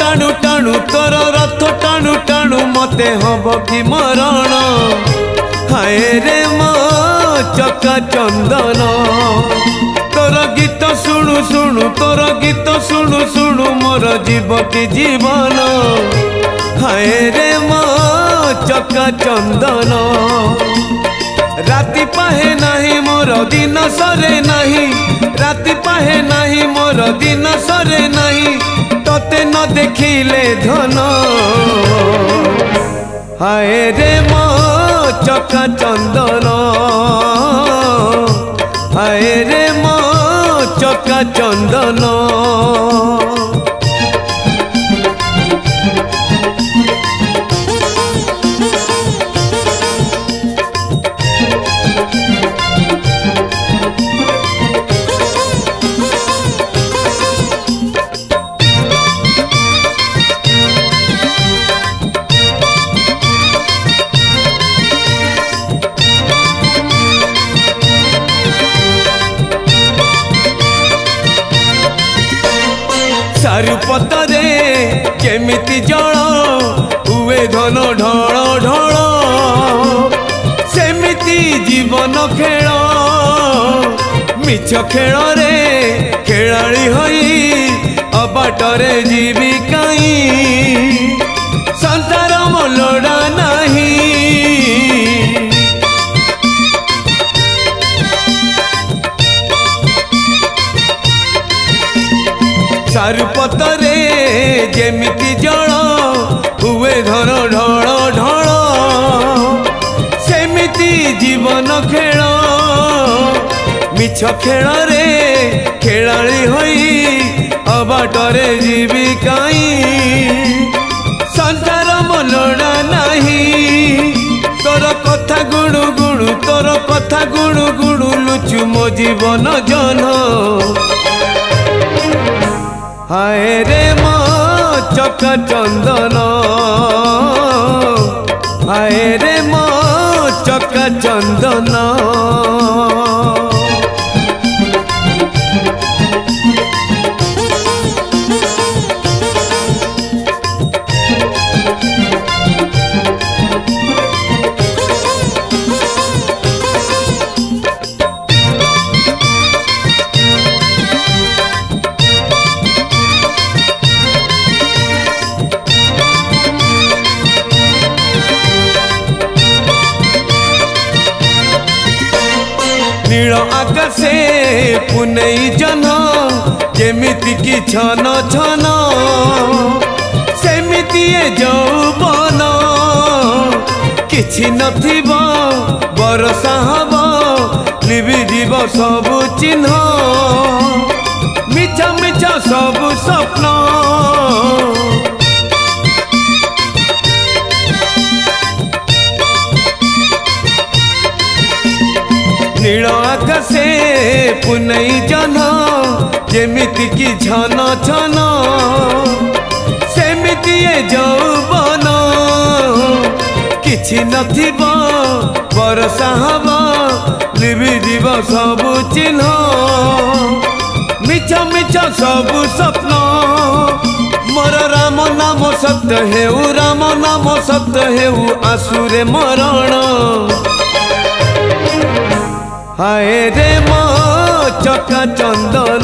टाणु टाणु तोर रथ टाणु टाणु मते हब कि मरण हाय रे मो चका चंदन तोर गीत शुणु शुणु तोर गीत शुणु शुणु मोर जीव कि जीवन हाय रे मो चका चंदन राति पाहे नहीं मोर दिन सरे नहीं राति पाहे नहीं मोर दिन सरे नहीं तोते न देखिले धन हाय रे मो चका चंदन हाय रे मो चका चंदन चारुपतरे केमिति जल हुए धन ढल ढल सेमिति जीवन खेल मिछ खेल रे खेलाड़ी होई अबाटरे जीवी काई संसार मोलड़ा नहीं चारुपतरे जेमिति जल हुए धन ढल ढल सेमिति जीवन खेल मिछ खेल रे खेलाड़ी होई अबाटरे जीवी काई संसार मोलड़ा नहीं तोर कथा गुणु गुणु तोर कथा गुणु गुणु लुचु मो जीवन जन हाय रे मो चका चंदन हाय रे मो चका चंदन नील आकाशे पुनई जन जेमिति की छन छन सेमिति यौवन किछि नथिबो बरसा हबो लिबि जीव सब चिन्ह मिछ मिछ सब स्वप्न नील आकाशे पुनई जन जेमिति की छन छन सेमिति यौवन किछि नथिबो बरसा हबो लिबि जीव सब चिन्ह मिछ मिछ सब स्वप्न मोर राम नाम सत्य हेउ राम नाम सत्य हेउ आसुरे मरण हाय रे मो चका चंदन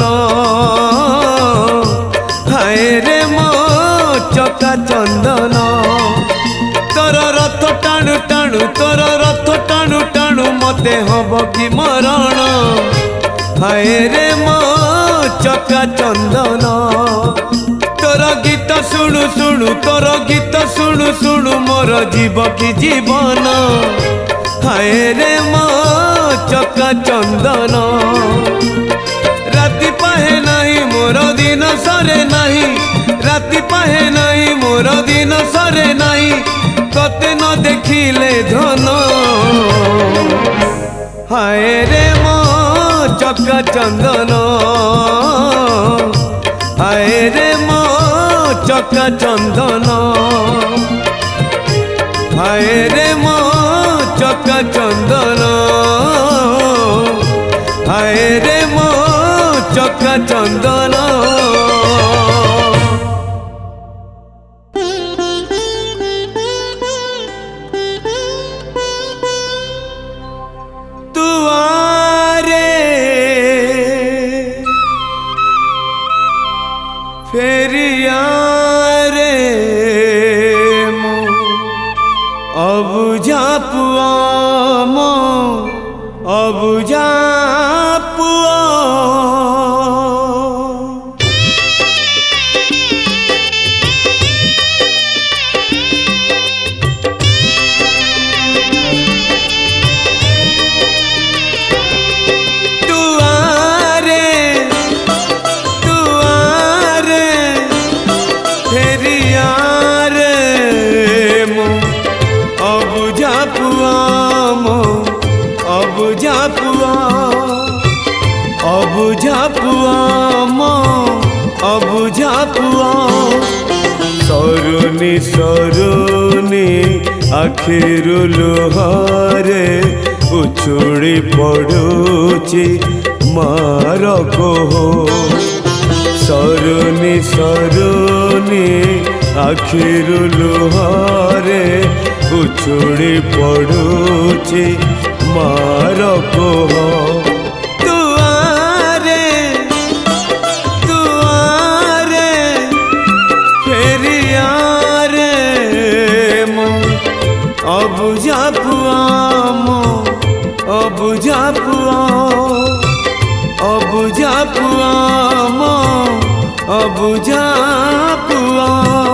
हाय रे मो चका चंदन तोर रथ टाणु टाणु तोर रथ टाणु टाणु मते हब कि मरण हाय रे मो चका चंदन तोर गीत शुणु शुणु तोर गीत शुणु शुणु मोर जीव कि जीवन हाय रे मो चका चंदन राति पाहे नहीं मोर दिन सरे नहीं राति पाहे नहीं मोर दिन सरे नहीं तोते न देखिले धन हाय रे मो चका चंदन हाय रे मो चका चंदन हाय रे मो चका चंदन हाय रे मो चका चंदन। फेरिया रे मो अबुझा पुआ मो अबुझा पुआ अबुझा पुआ मो अबुझा पुआ सरुनी सरुनी आखिरु लुहारे उछुड़ी पड़ुची मार कोह सरुनी सरुनी आखिरु लुहारे उछुड़ी पड़ुची मार कोह अबुझा पुआ मो अबुझा पुआ अबुझा पुआ मो अबुझा पुआ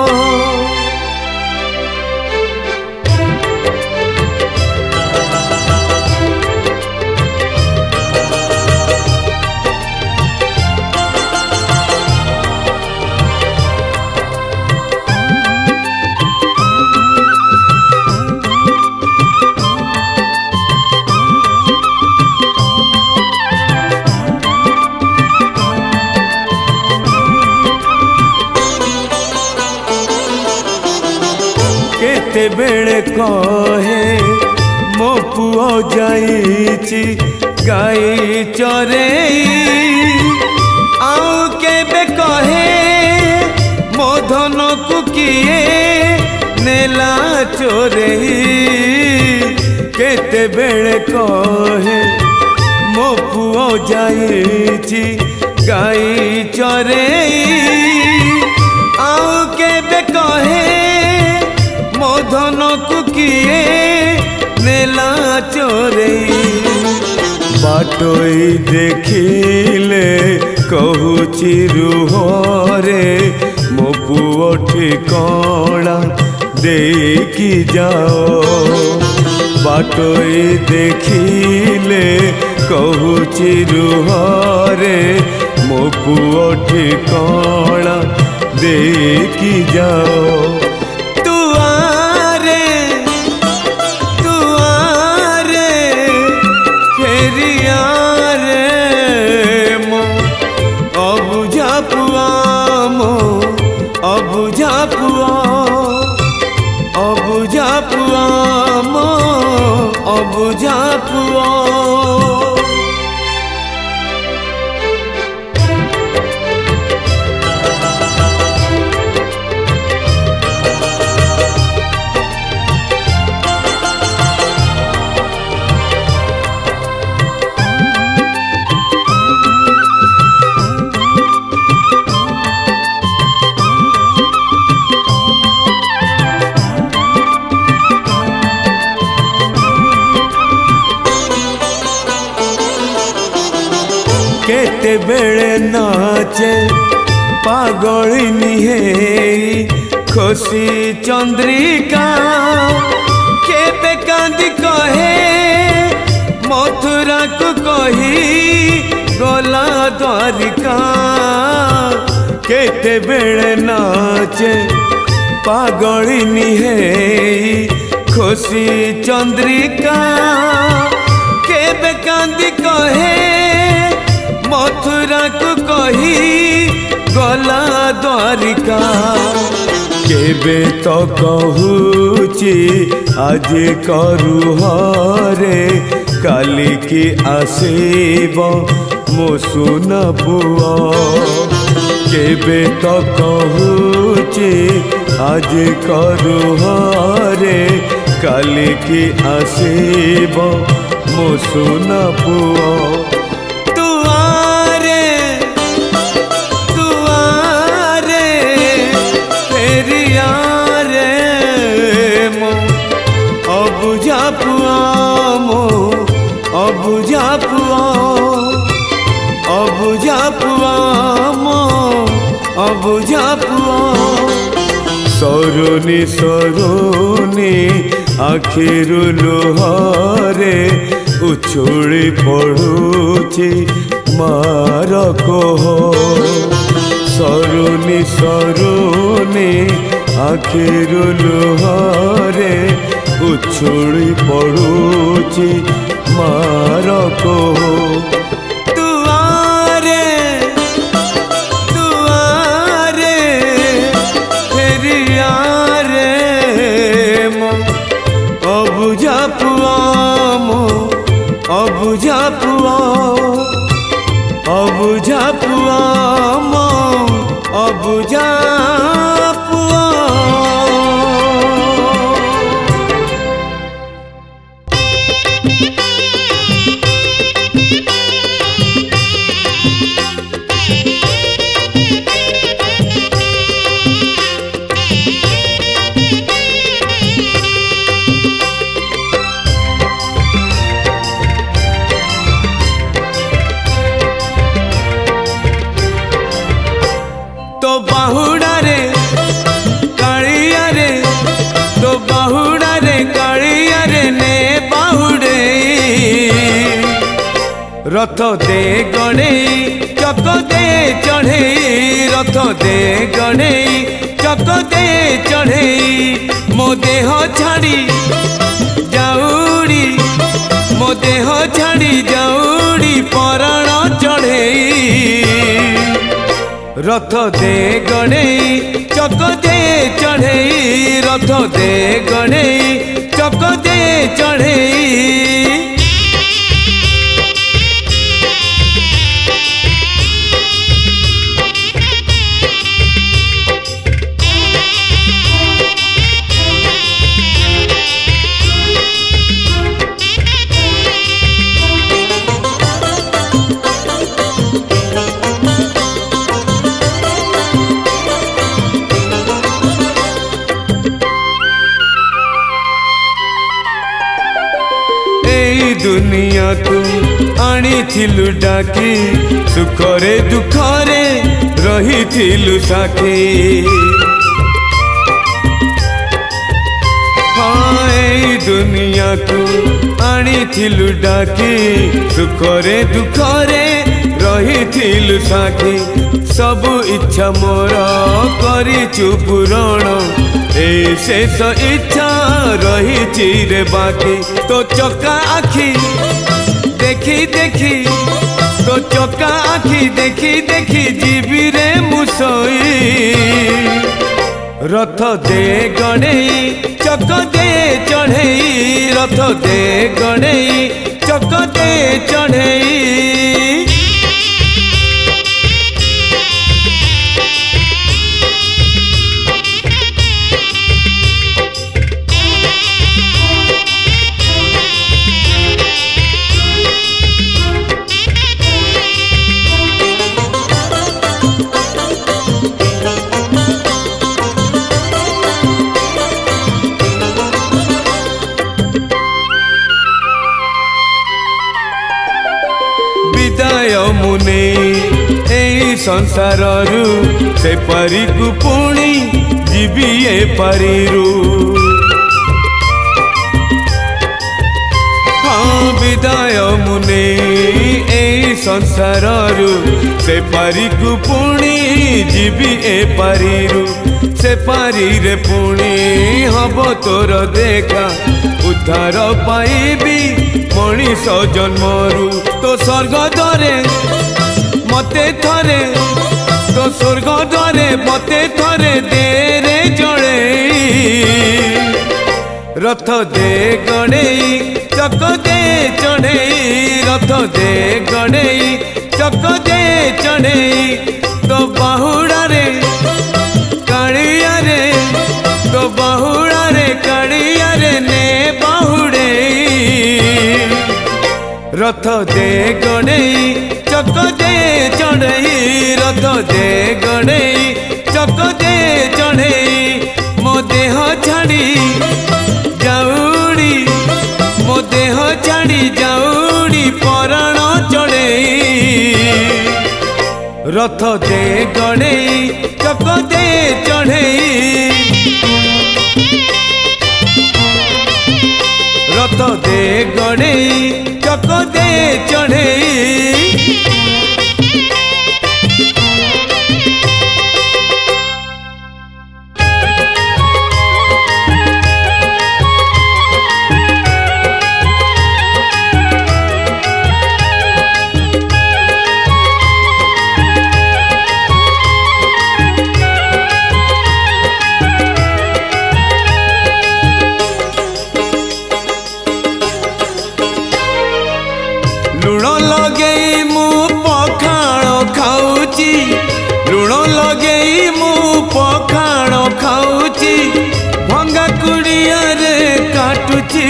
केते बेले कहे मो पुओ जाइछि गाई चरे आउ केबे कहे मो धन को किए नेला चोरे केते बेले कहे मो पुओ जाइछि गाई चरे आउ केबे कहे मो धन को किए नेला चोरे बाटोई देखिले कहूची रुहरे मो पुओ ठिकाना देकी जाओ बाटोई देखिले कहूची रुहरे मो पुओ ठिकाना देकी जाओ अबुझा पुआ अबुझा पुआ मो अबुझा पुआ केते बेले नाचे पागलिनी हे खुशी चंद्रिका केबे कांदी कहे मथुरा को कही गला द्वारिका केते बेले नाचे पागलिनी हे खुशी चंद्रिका केबे कांदी कहे मथुरा को कही गला द्वारिका केबे तो कहूची आज करू हरे काली की आसीब मो सुना पुआ केबे तो कहूची आज करू हरे काली की आसीब मो सुना पुआ अबुझा पुआ मो अबुझा पुआ अबुझा पुआ मो अबुझा पुआ सरुनी सरुनी आखिरु लुहारे उछुड़ी पड़ुची मार कोह सरुनी सरुनी आखिरु लुहरे उछुड़ी पड़ुची मार को दुआरे दुआरे फेरिया रे मो अबुझा पुआ मो अबुझा पुआ अबुझा पुआ मो अबुझा पुआ। तो बाहुड़ा रे कालिया रे तो बाहुड़ा रे कालिया रे ने बाहुड़े रथ दे गणे चक दे चढ़े रथ दे गणे चक दे चढ़े मो देह छाड़ी जाऊड़ी मो देह छाड़ी जाऊड़ी पराण चढ़े रथ दे गणे चक दे चढ़े रथ दे गणे चक दे चढ़े। दुनिया को आनी थिलु डाकी सुखरे दुखरे रही थिलु साखी हाँ ए दुनिया को आनी थिलु डाकी सुखरे दुखरे रही थिलु साखी सबु इच्छा मोर करिछु पूरण ए शेष इच्छा रही चिरे बाकी तो चका आखी देखी देखी तो चका आखी देखी देखी जीवी रे मुसई रथ दे गणे चक दे चढ़े रथ दे गणे चक दे चढ़े। मुने ए संसार से परी को पुणी जीवी ए परिरु हाँ विदाय मुने ए संसार से परी को पुणी जीवी ए परिरु से पारी रे पुणी हब तोर देखा उद्धार पाइबी मनीष जन्मरु तो स्वर्ग द्वारे मते थरे तो स्वर्ग द्वारे मते थरे दे रे जड़े रथ दे गणे चक दे चढ़े रथ दे गणे चक दे चढ़े तो बाहुड़ा रे कालिया रे तो बाहुड़ा रे कालिया रे ने बाहुड़े रथ दे गणे चक दे चढ़े रथ दे गणे चक दे चढ़े मो देह छाड़ी जाऊड़ी मो देह छाड़ी जाऊड़ी पराण चढ़े रथ दे गणे चक दे चढ़े रथ दे गणे चक दे चढ़े।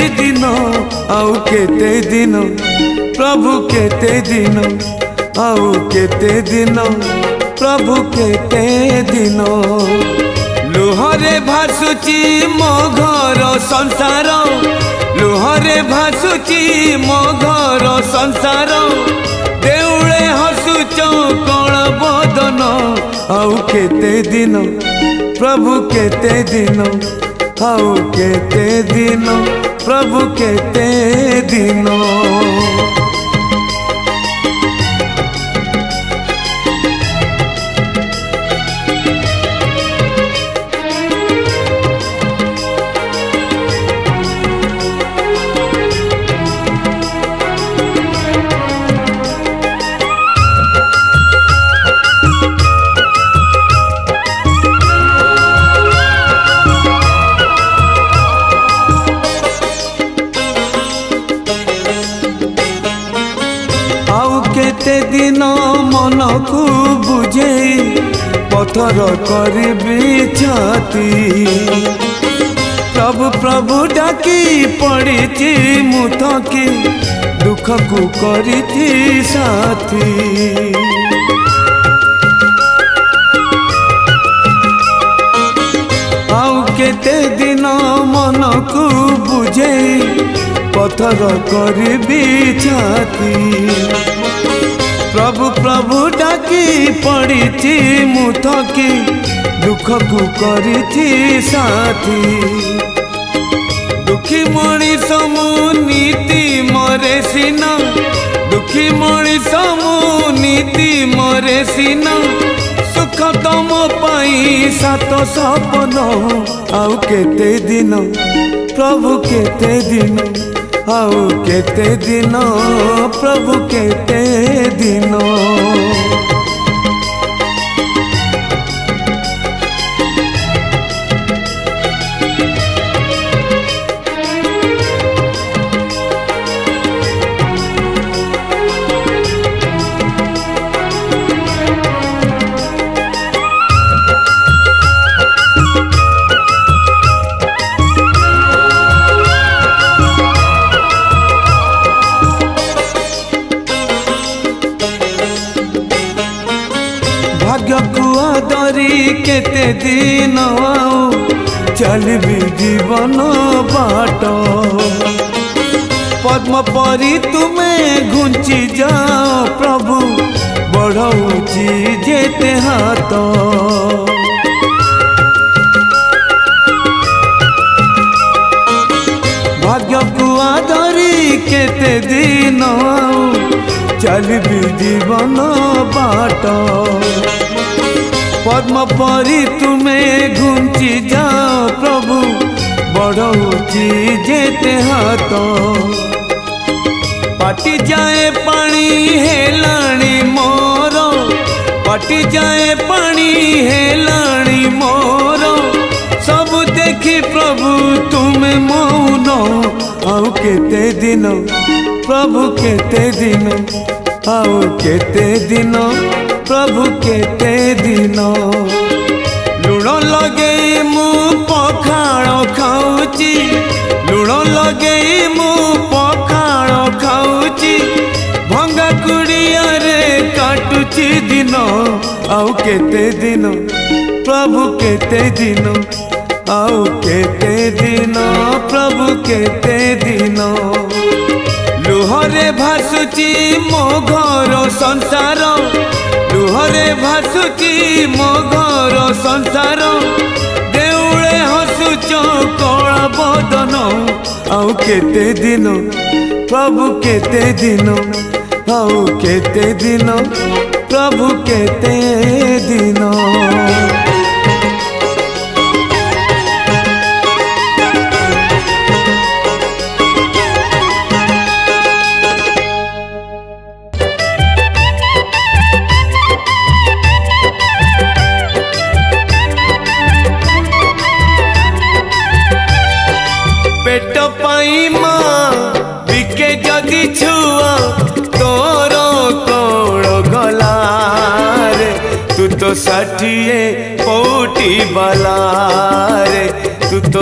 दिन आउ केते दिन प्रभु केते दिन आउ केते दिन प्रभु केते दिन लुहरे भासुची मो घर संसार लुहरे भासुची मो घर संसार देउळे हसुच कण बदन आउ केते दिन प्रभु केते दिन आउ केते दिन प्रभु केते दिन केते दिन मन को बुझे पथर करी छाती प्रभु प्रभु डाकी पड़ी मुथकी दुख को करी साथी आउ केते दिन मन को बुझे पथर करी छाती प्रभु प्रभु डाकी पड़ी मुथकी दुख को करी साथी दुखी मणिष मु नीति मरे सीना दुखी मणिष मु नीति मरे सीना सुख तम पाई सात सपन आउ केते दिन प्रभु केते दिन आउ केते दिन प्रभु केते दिन भाग्य कुआ दरी केते दिन आउ चलबी जीवन बाट पद्म परी तुम्हें घुंची जाओ प्रभु बढ़ौची जेते हाथ भाग्य कुआ दरी केते दिन आउ चलबी जीवन बाट पद्म परी तुम्हें घुंची जाओ प्रभु बढ़ौची जेते हाथ पाटी जाए पानी हेलाणी मोर पाटी जाए पानी हेलाणी मोर सब देखी प्रभु तुम्हें मौन आउ केते दिन प्रभु केते दिन आउ केते दिन प्रभु केते दिन लुण लगे मु पखाड़ खाऊची लुण लगे मु पखाड़ खाऊची भंगा कुड़िया रे काटुची दिन आउ केते दिन प्रभु केते दिन आउ केते दिन प्रभु केते दिन लुहरे भासुची मो घर संसार लुहरे भासुची मो घर संसार देउळे हसुच कला बदन आउ केते दिन प्रभु केते दिन आउ केते दिन प्रभु केते दिन पेट पाई माँ बिके जदि छुआ तोर कौड़ गला रे तू तो 60 कोटी बाला रे तू तो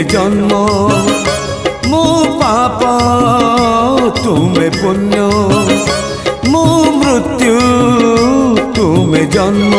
तुमे जन्म मो पाप तुमे पुण्य मो मृत्यु तुमे जन्म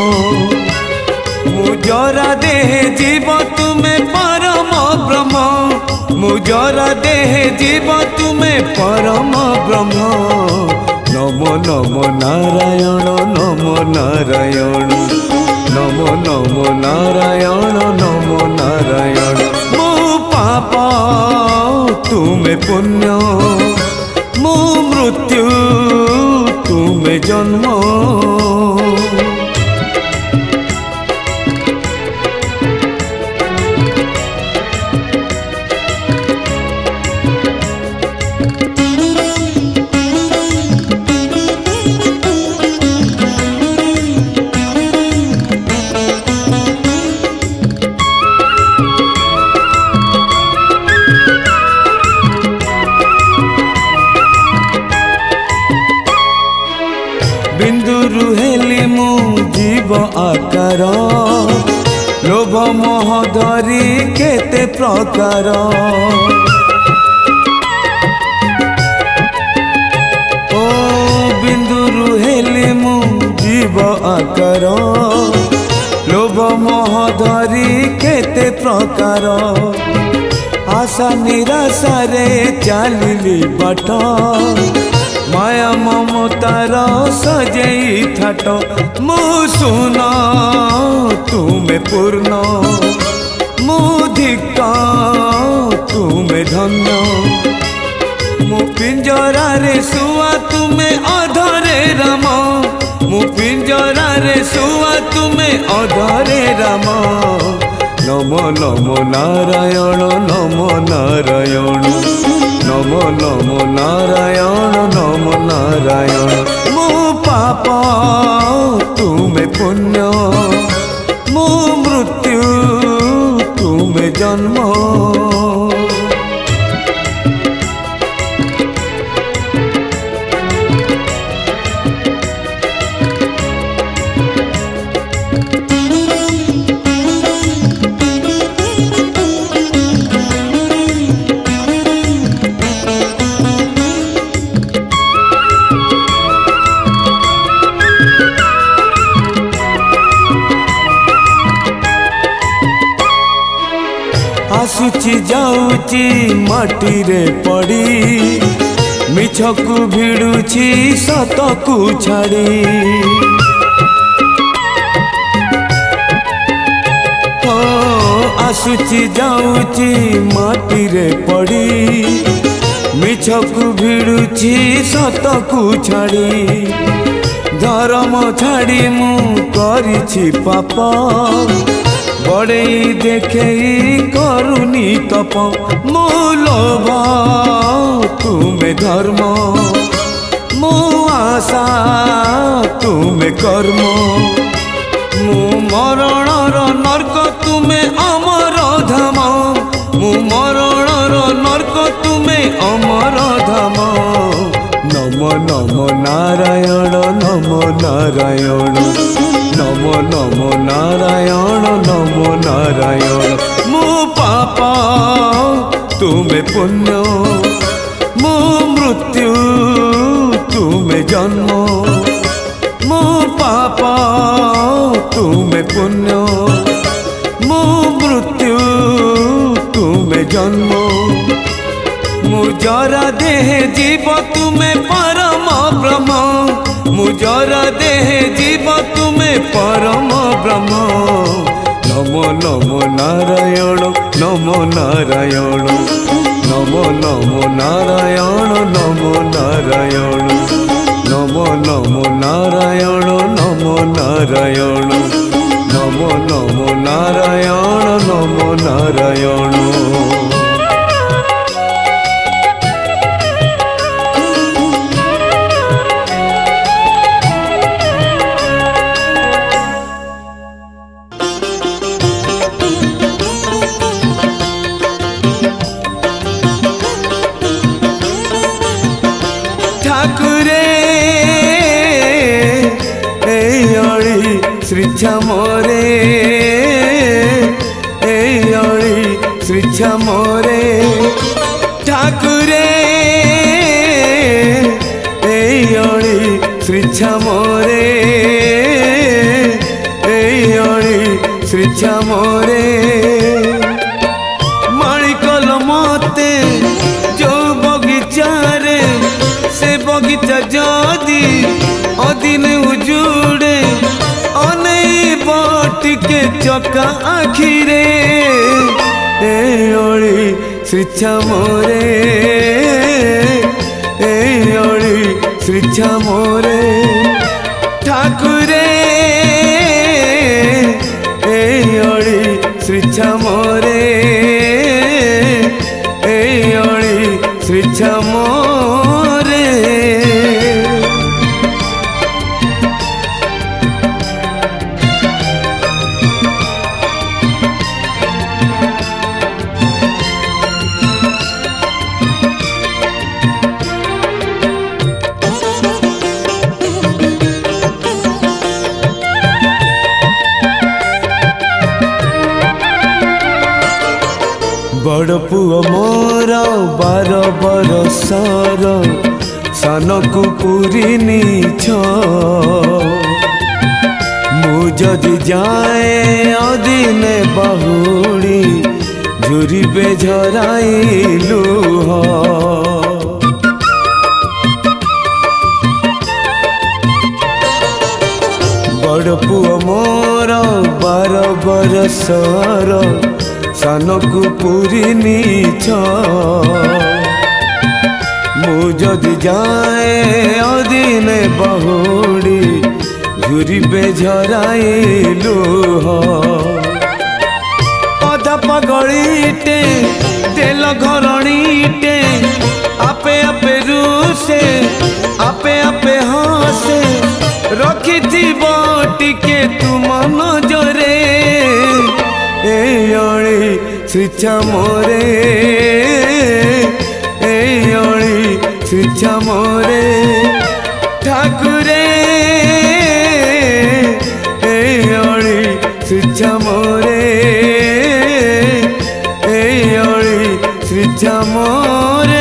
मुजरा देह जीव तुमे परम ब्रह्म मुजरा देह जीव तुमे परम ब्रह्म नमो नमो नारायण नमो नारायण नमो नमो नारायण नमो नारायण मो पाप तुमे पुण्य मो मृत्यु तुमे जन्म बिंदुरु हेली मु जीव आकार लोभ मोह धरी केते प्रकार ओ बिंदुरु हेली मु जीव आकार लोभ मोह धरी केते प्रकार आशा निराशा रे चलिली बाट माया ममतार सजई थाट मु सुना तुमे पूर्ण मु धिक्का तुमे धन्य मु पिंजरा रे सुआ तुमे अधरे राम मु पिंजरा रे सुआ तुमे अधरे राम नमो नमो नारायण नमो नारायण नमो नमो नारायण नमो नारायण मो पाप तुमे पुण्य मो मृत्यु तुमे जन्म आसुची जाऊची माटी रे पड़ी मिछकु भिड़ुची सतकु छाड़ी हो आसुची जाऊची माटी रे पड़ी मिछकु भिड़ुची सतकु छाड़ी धर्म छाड़ी मु करिछि पाप बड़े देखे करुनी तप मो लोभ तुमे धर्म मो आशा तुमे कर्म मु मरणर नर्क तुमे अमर धाम मु मरणर नर्क तुमे अमर धाम नमो नमो नारायण नमो नारायण नमो नमो नारायण नमो नारायण मो पाप तुमे पुण्य मो मृत्यु तुमे जन्म मो पाप तुमे पुण्य मो मृत्यु तुमे जन्म मुजरा देह जीव तुमे परम ब्रह्म मुजरा देह जीव तुमे परम ब्रह्म नमो नमो नारायण नमो नारायण नमो नमो नारायण नमो नारायण नमो नमो नारायण नमो नारायण नमो नमो नारायण नमो नारायण श्री छमरे श्री श्रीछा मोरे ठाकुरे एयोड़ी श्रीछा मोरे एयोड़ी श्रीछा मोरे माणिकल मते जो बगीचारे से बगीचा जदी अदिन उजुड़े अनेब टिके चका आखिरे एयोड़ी श्रीछा मोरे एयोड़ी श्रीछा मोरे ठाकुरे एयोड़ी श्रीछा मोरे एयोड़ी श्रीछा मोरे बड़ पुओ मोर 12 बरसर सानकु पूरी नीछ मु जदि जाए अदिने बहुड़ी झुरिबे झराई लुह बड़ पुओ मोर 12 बरसर सानकु पूरी नीछ मु जदि जाए अदिने बहुड़ी झुरिबे झराई लुह अधा पगड़ीटे तेल घरणीटे आपे आपे रूसे आपे आपे हसे रखी टिके तुम नजरे एयोड़ी श्रीछा मोरे एयोड़ी श्रीछा मोरे ठाकुरे एयोड़ी श्रीछा मोरे एयोड़ी श्रीछा मोरे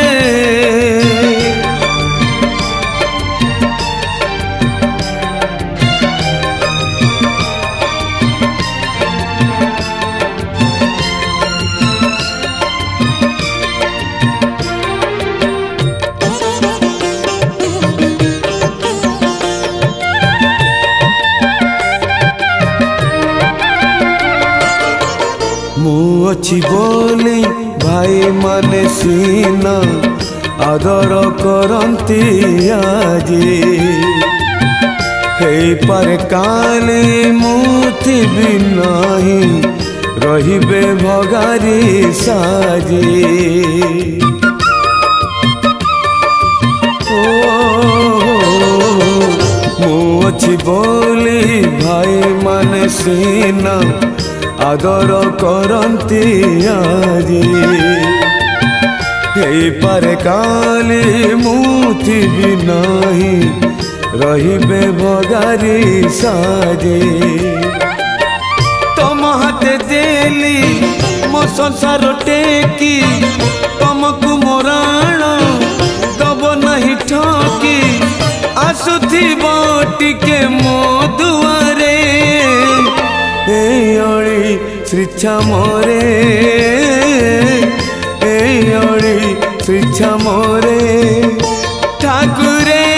अच्छी बोली भाई माने सीना आदर करती आजी हे पर काली मुथि भी नहीं रहिबे भगारी साजी मु अच्छी बोली भाई माने सीना आदर करती आजी हे पर काली मुथि भी नहीं रहिबे भगारी साजे तुम हाथे देली मो संसार टेकी तुमको मोराण दब नहीं ठकी आसुथिब टिके मो दुआरे एयोड़ी श्रीछा मोरे एयोड़ी श्रीछा मोरे ठाकुरे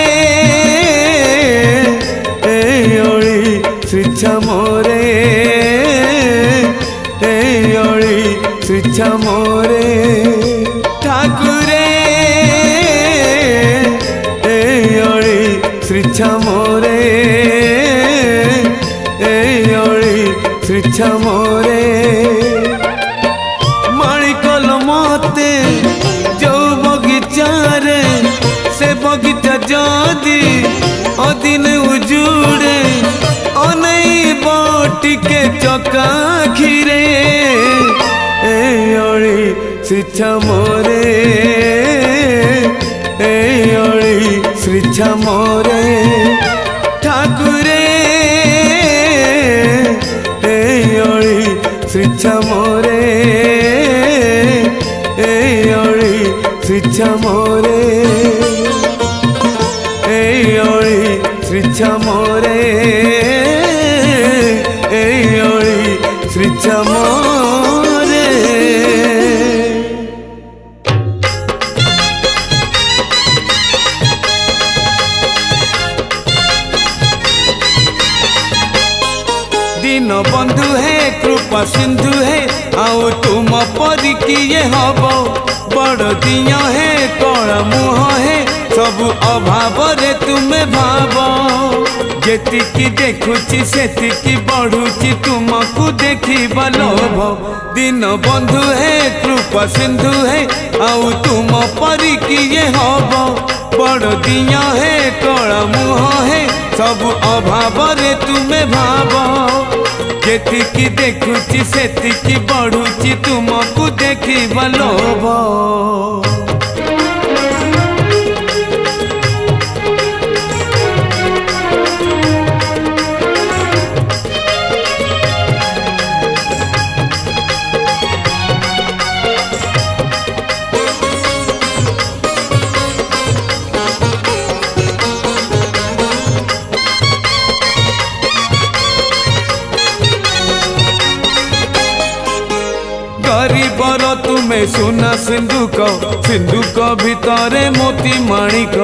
एयोड़ी श्रीछा मोरे एयोड़ी श्रीछा मोरे ठाकुरे एयोड़ी श्रीछा मोरे श्रीछा मोरे माणिकल मते जो बगीचारे से बगीचा जदी अदिन उजुड़े अनेब टिके चका आखिरे एयोड़ी श्रीछा मोरे एयोड़ी श्रीछा मोरे ठाकुरे श्रीछा मोरे श्रीच्छा मोरे एयोळी श्रीच्छा मोरे एयोळी श्रीच्छा मोरे। दीन बंधु है कृपा सिंधु है आओ तुम परी किए हब बड़ दिया है कला मुह है सबु अभाव रे तुम्हें भाव जेतिकी देखुची सेतिकी बढ़ुची तुमको देखिबा लोभ। दीन बंधु है कृपा सिंधु है आओ तुम परी किए हब बड़ दिया है कला मुह है सबु अभाव रे तुम्हें भाव जेतिकी देखुची सेतिकी बढ़ुची तुमको देखिबा लोभ। गरीबर तुम्हें सुना सिंधुक सिंधुक भितरे मोती माणिक।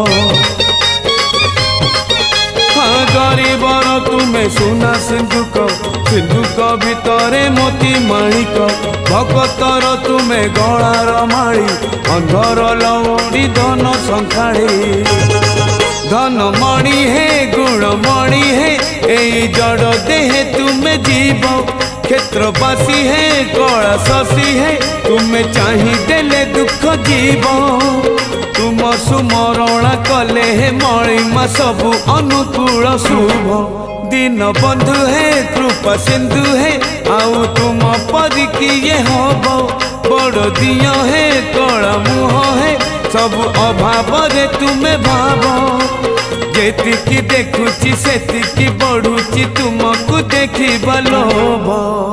हाँ गरीबर तुम्हें सुना सिंधुक सिंधुक भितरे मोती माणिक। भगतर तुम्हें गलार माड़ी अंधर लौड़ी धन संखाड़ी। धन मणि है गुण मणि है यही जड़ देहे तुम्हें जीव क्षेत्रवासी है कला शशि है तुम्हें चाही देले दुख जीव। तुम सुमरणा कले है मणिमा सबु अनुकूल शुभ। दीन बंधु है कृपा सिंधु है आओ तुम परी किए हब बड़ दिया है कला मुह है सबु अभाव रे तुम्हें भाव जेतिकी देखुची सेतिकी बढ़ुची तुमको देखिबा लोभ।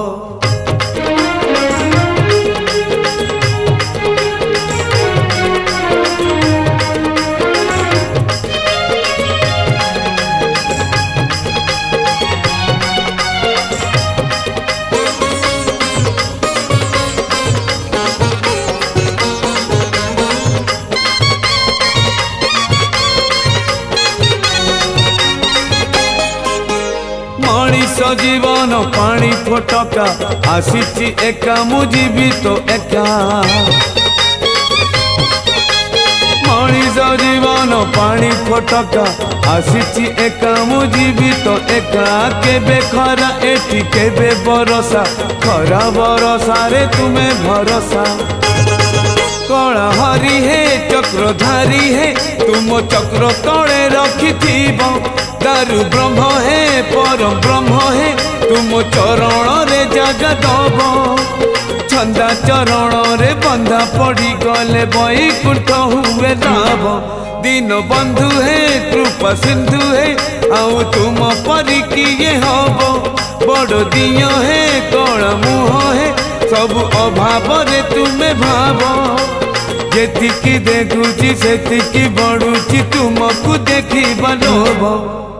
मनीष जीवन पानी फोटका आसीची एका मु जीवित एका। मनीष जीवन पानी फोटका आसीची एका मु जीवित एका। केबे खरा एठी केबे बरसा खरा बरसा रे तुम्हें भरोसा। कला हरि है चक्रधारी है तुम चक्र तले रखी दारु ब्रह्म है परम ब्रह्म है तुम चरण रे जगह दब। छंदा चरण रे बंधा पड़ी गले वैकुंठ हुए लाभ। दीन बंधु है कृपा सिंधु है आओ तुम परी किए हब बड़ दिया है कला मुह है सब अभाव रे तुम्हें भाव जेतिकी देखुची सेतिकी बढ़ुची तुमको देखिबा लोभ।